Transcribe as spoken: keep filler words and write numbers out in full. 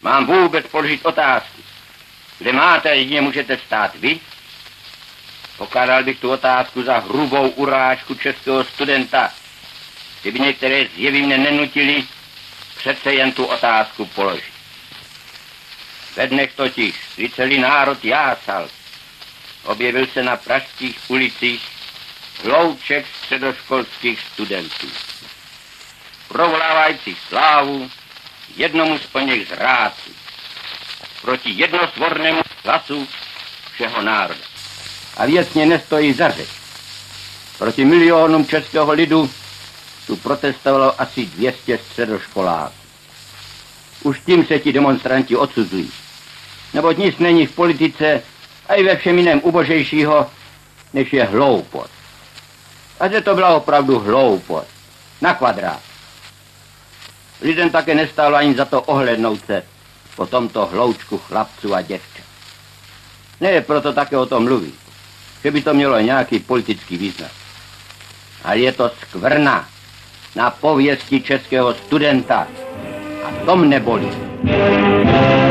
mám vůbec položit otázku. Kde máte, jedině můžete stát vy? Pokládal bych tu otázku za hrubou urážku českého studenta. Kdyby některé zjevy mne nenutili, přece jen tu otázku položit. Ve dnech totiž, kdy celý národ jásal, objevil se na pražských ulicích hlouček středoškolských studentů. Provolávajících slávu jednomu z oněch zrádců proti jednosvornému hlasu všeho národa. A věcně nestojí za řeč. Proti milionům českého lidu tu protestovalo asi dvě stě středoškoláků. Už tím se ti demonstranti odsuzují. Neboť nic není v politice a i ve všem jiném ubožejšího, než je hloupost. A že to byla opravdu hloupost. Na kvadrát. Lidem také nestálo ani za to ohlednout se po tomto hloučku chlapců a děvčat. Ne, proto také o tom mluví, že by to mělo nějaký politický význam. Ale je to skvrna na pověsti českého studenta a to mne bolí.